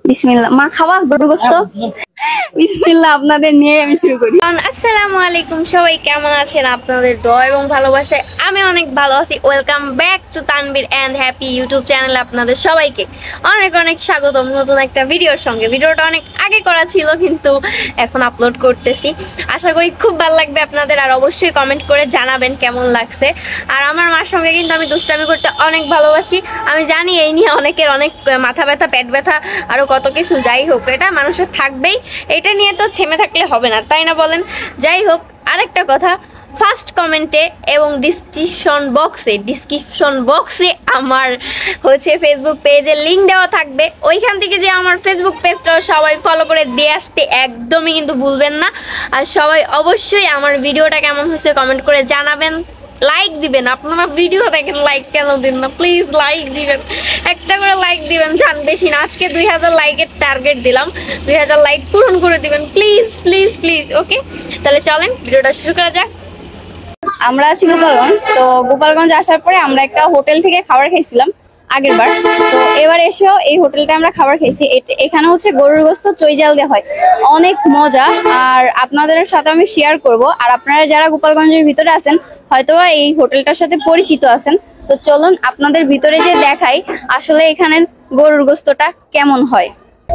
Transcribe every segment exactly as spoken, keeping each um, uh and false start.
বিসমিল্লাহ। মা খাওয়া গরুর গোশত? বিসমিল্লাহ, আপনাদের নিয়ে আমি শুরু করি। আসসালামু আলাইকুম, সবাই কেমন আছেন? আপনাদের দোয়া এবং ভালোবাসায় আমি অনেক ভালো আছি। Welcome back to Tanvir and happy YouTube চ্যানেলে আপনাদের সবাইকে অনেক অনেক স্বাগতম নতুন একটা ভিডিওর সঙ্গে। ভিডিওটা অনেক আগে করা ছিল কিন্তু এখন আপলোড করতেছি। আশা করি খুব ভালো লাগবে আপনাদের, আর অবশ্যই কমেন্ট করে জানাবেন কেমন লাগছে। আর আমার মার সঙ্গে কিন্তু আমি দুষ্টামি করতে অনেক ভালোবাসি। আমি জানি এই নিয়ে অনেকের অনেক মাথা ব্যথা, পেট ব্যথা, আরও কত কিছু। যাই হোক, এটা মানুষের থাকবেই, এটা নিয়ে তো থেমে থাকলে হবে না, তাই না বলেন? যাই হোক, আরেকটা কথা, ফার্স্ট কমেন্টে এবং ডিসক্রিপশন বক্সে ডিসক্রিপশন বক্সে আমার হচ্ছে ফেসবুক পেজের লিঙ্ক দেওয়া থাকবে। ওইখান থেকে যে আমার ফেসবুক পেজটাও সবাই ফলো করে দিয়ে আসতে একদমই কিন্তু ভুলবেন না। আর সবাই অবশ্যই আমার ভিডিওটা কেমন হয়েছে কমেন্ট করে জানাবেন, লাইক দিবেন। আপনারা ভিডিও দেখেন, লাইক কেন দিন না? প্লিজ লাইক দিবেন, একটা করে লাইক দিবেন, জান বেশি না। আজকে দুই হাজার লাইকের টার্গেট দিলাম, দুই হাজার লাইক পূরণ করে দিবেন প্লিজ প্লিজ প্লিজ। ওকে, তাহলে চলেন ভিডিওটা শুরু করা যাক। আমরা আছি গোপালগঞ্জ। তো গোপালগঞ্জ আসার পরে আমরা একটা হোটেল থেকে খাবার খাইছিলাম আগের বার। তো এবার এসেও এই হোটেলটা আমরা খাবার খাইছি। এখানে হচ্ছে গরুর গোশত চৈজাল দেওয়া হয়, অনেক মজা। আর আপনাদের সাথে আমি শেয়ার করব। আর আপনারা যারা গোপালগঞ্জের ভিতরে আছেন হয়তোবা এই হোটেলটার সাথে পরিচিত আছেন। তো চলুন আপনাদের ভিতরে যে দেখাই আসলে এখানে গরুর গোশতটা কেমন হয়।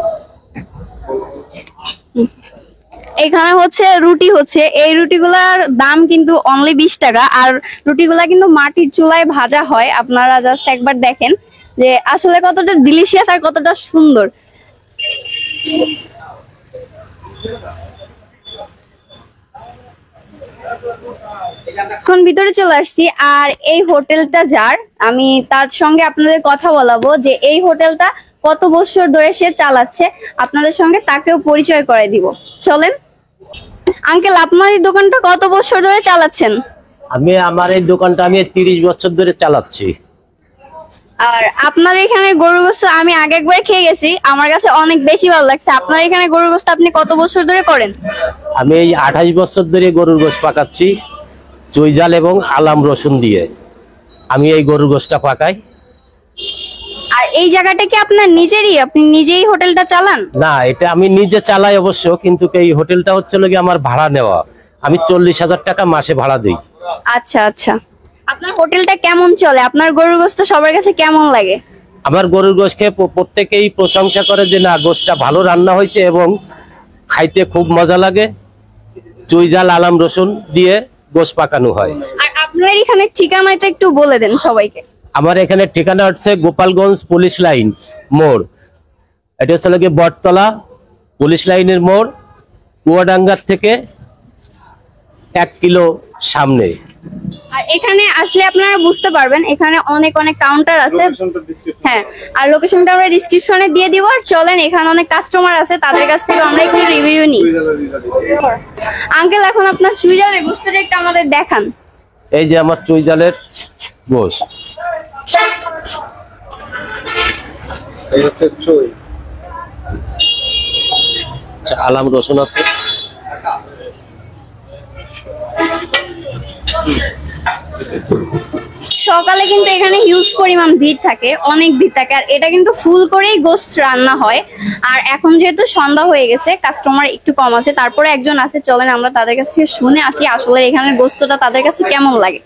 এখানে হচ্ছে রুটি হচ্ছে, এই রুটিগুলার দাম কিন্তু অনলি বিশ টাকা। আর রুটিগুলা কিন্তু মাটির চুলায় ভাজা হয়। আপনারা জাস্ট একবার দেখেন যে আসলে কতটা ডিলিশিয়াস আর কতটা সুন্দর। এখন ভিতরে চলে আসছি। আর এই হোটেলটা যার, আমি তার সঙ্গে আপনাদের কথা বলাবো যে এই হোটেলটা কত বছর ধরে সে চালাচ্ছে, আপনাদের সঙ্গে তাকেও পরিচয় করে দিব। চলেন। আঙ্কেল, আপনার এই দোকানটা কত বছর ধরে চালাচ্ছেন? আমি আমার এই দোকানটা আমি তিরিশ বছর ধরে চালাচ্ছি। আর আপনার এখানে গরুর গোশত আমি আগে একবার খেয়ে গেছি, আমার কাছে অনেক বেশি ভালো লাগছে। আপনার এখানে গরুর গোশত আপনি কত বছর ধরে করেন? আমি এই আঠাশ বছর ধরে গরুর গোশত পাকাচ্ছি, চৈজাল এবং আলাম রসুন দিয়ে আমি এই গরুর গোশতটা পাকাই। আর এই জায়গাটা কি আপনার নিজেরই? আপনি নিজেই হোটেলটা চালান? না, এটা আমি নিজে চালাই অবশ্য, কিন্তু এই হোটেলটা হচ্ছে কি আমার ভাড়া নেওয়া। আমি চল্লিশ হাজার টাকা মাসে ভাড়া দিই। আচ্ছা আচ্ছা। আপনার হোটেলটা কেমন চলে? আপনার গরুর গোশত সবার কাছে কেমন লাগে? আমার গরুর গোশতকে প্রত্যেকেই প্রশংসা করে যে না, গোশতটা ভালো রান্না হয়েছে এবং খাইতে খুব মজা লাগে। চৈজাল আলাম রসুন দিয়ে গোশত পাকানো হয়। আর আপনার এখানে ঠিকানাটা একটু বলে দেন সবাইকে। আমার এখানে ঠিকানা হচ্ছে গোপালগঞ্জ পুলিশ লাইন মোড়। এটা হচ্ছে কি বটতলা পুলিশ লাইনের মোড়, কুয়াডাঙ্গার থেকে এক কিলো সামনে। আর এখানে আসলে আপনারা বুঝতে পারবেন এখানে অনেক অনেক কাউন্টার আছে। হ্যাঁ, আর লোকেশনটা আমরা ডেসক্রিপশনে দিয়ে দিব। আর চলেন, এখানে অনেক কাস্টমার আছে, তাদের কাছ থেকে আমরা একটু রিভিউ নিই। আঙ্কেল, এখন আপনার চুইজালের গোশতটা একটু আমাদের দেখান। এই যে আমার চুইজালের গোশত, এই হচ্ছে চুই, আলাম রসুন আছে। সকালে কিন্তু এখানে হিউজ পরিমাণ ভিড় থাকে, অনেক ভিড় থাকে। আর এটা কিন্তু ফুল করেই গোশত রান্না হয়। আর এখন যেহেতু সন্ধ্যা হয়ে গেছে, কাস্টমার একটু কম আছে, তারপরে একজন আছে। চলেন আমরা তাদের কাছে শুনে আসি আসলে এখানের গোশতটা তাদের কাছে কেমন লাগে।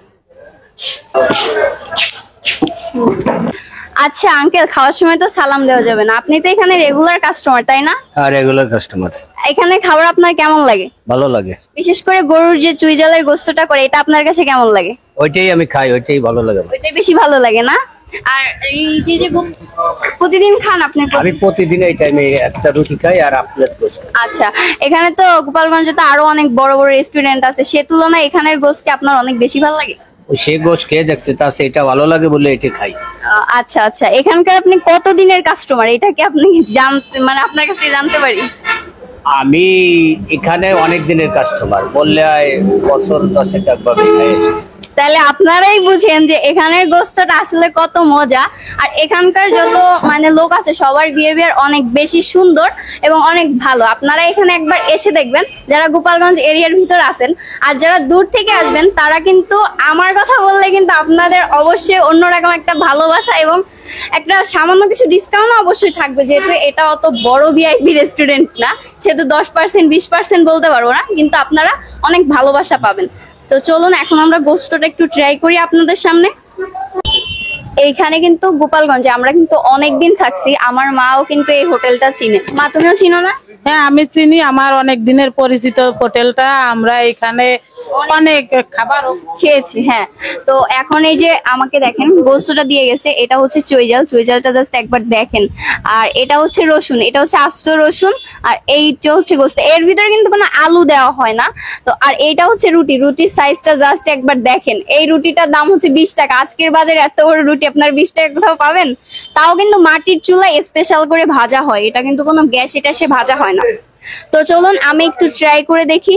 আচ্ছা আঙ্কেল, খাওয়ার সময় তো সালাম দেওয়া যাবে না, আপনি তো এখানে রেগুলার কাস্টমার তাই না? হ্যাঁ, রেগুলার কাস্টমার। এখানে খাবার আপনার কেমন লাগে? ভালো লাগে। বিশেষ করে গরুর যে চুইজালের গোশতটা করে, এটা আপনার কাছে কেমন লাগে? ওইটাই আমি খাই, ওইটাই ভালো লাগে। ওইটাই বেশি ভালো লাগে না? আর এই যে যে প্রতিদিন খান আপনি? আমি প্রতিদিন এই টাইমে একটা রুটি খাই আর আপনার গোশত। আচ্ছা, এখানে তো গোপালগঞ্জে তো আরো অনেক বড় বড় রেস্টুরেন্ট আছে, সে তুলনায় এখানের গোশত কি আপনার অনেক বেশি ভালো লাগে? সে গোশত খেয়ে দেখছে, তা সেটা ভালো লাগে বলে এটা খাই। আচ্ছা আচ্ছা। এখানকার আপনি কতদিনের কাস্টমার, এটা কি আপনি জানতে, মানে আপনার কাছে জানতে পারি? আমি এখানে অনেক দিনের কাস্টমার, বললে হয় বছর দশেক একবার খাই এসেছি। তাহলে আপনারাই বুঝেন যে এখানের গোস্তটা আসলে কত মজা। আর এখানকার যত মানে লোক আছে সবার বিহেভিয়ার অনেক বেশি সুন্দর এবং অনেক ভালো। আপনারা এখানে একবার এসে দেখবেন যারা গোপালগঞ্জ এরিয়ার ভিতর আছেন। আর যারা দূর থেকে আসবেন তারা কিন্তু আমার কথা বললে কিন্তু আপনাদের অবশ্যই অন্যরকম একটা ভালোবাসা এবং একটা সামান্য কিছু ডিসকাউন্ট অবশ্যই থাকবে, যেহেতু এটা অত বড় ভিআইপি রেস্টুরেন্ট না, সেহেতু দশ পার্সেন্ট বিশ পার্সেন্ট বলতে পারবো না, কিন্তু আপনারা অনেক ভালোবাসা পাবেন। তো চলুন এখন আমরা গোস্তটা একটু ট্রাই করি আপনাদের সামনে। এইখানে কিন্তু গোপালগঞ্জে আমরা কিন্তু অনেকদিন থাকছি, আমার মাও কিন্তু এই হোটেলটা চিনে। মা তুমিও চিনো না? হ্যাঁ আমি চিনি, আমার অনেক দিনের পরিচিত হোটেলটা। আমরা এখানে অনেক খাবার খেয়েছি। হ্যাঁ, তো এখন এই যে আমাকে দেখেন গোস্তটা দিয়ে গেছে, এটা হচ্ছে চৈজাল। চৈজালটা জাস্ট একবার দেখেন। আর এটা হচ্ছে রসুন, এটা হচ্ছে আস্ত রসুন। আর এইটা হচ্ছে গোস্ত, এর ভিতরে কিন্তু কোনো আলু দেওয়া হয় না। তো আর এইটা হচ্ছে রুটি, রুটির সাইজটা জাস্ট একবার দেখেন। এই রুটিটার দাম হচ্ছে বিশ টাকা। আজকের বাজারে এত বড় রুটি আপনার বিশ টাকা কোথাও পাবেন? তাও কিন্তু মাটির চুলায় স্পেশাল করে ভাজা হয়, এটা কিন্তু কোনো গ্যাসে ট্যাসে ভাজা হয় না। তো চলুন আমি একটু ট্রাই করে দেখি।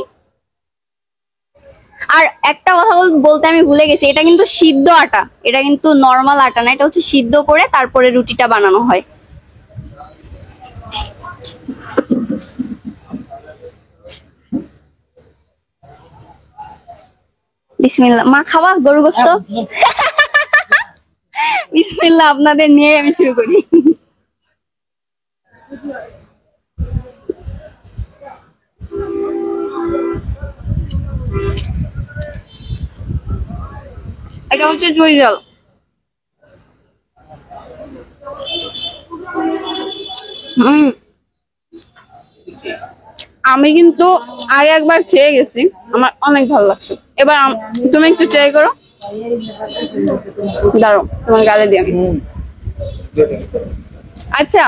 আর একটা কথা বলতে আমি ভুলে গেছি, এটা কিন্তু সিদ্ধ আটা, এটা কিন্তু নর্মাল আটা না, এটা হচ্ছে সিদ্ধ করে তারপরে রুটিটা বানানো হয়। বিসমিল্লাহ। মা খাওয়া গরু গোস্ত? বিসমিল্লাহ, আপনাদের নিয়ে আমি শুরু করি। এটা হচ্ছে চৈজাল। হম আমি কিন্তু আগে একবার খেয়ে গেছি, আমার অনেক ভালো লাগছে। এবার তুমি একটু ট্রাই করো। দাঁড়ো, তোমার গালে দিয়ে আমি। আচ্ছা,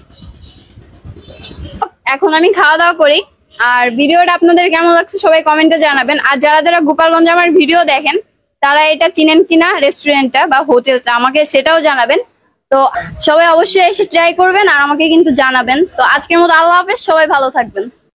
এখন আমি খাওয়া দাওয়া করি। আর ভিডিওটা আপনাদের কেমন লাগছে সবাই কমেন্টে জানাবেন। আর যারা যারা গোপালগঞ্জে আমার ভিডিও দেখেন তারা এটা চিনেন কিনা রেস্টুরেন্টটা বা হোটেলটা আমাকে সেটাও জানাবেন। তো সবাই অবশ্যই এসে ট্রাই করবেন আর আমাকে কিন্তু জানাবেন। তো আজকের মতো আল্লাহ হাফেজ, সবাই ভালো থাকবেন।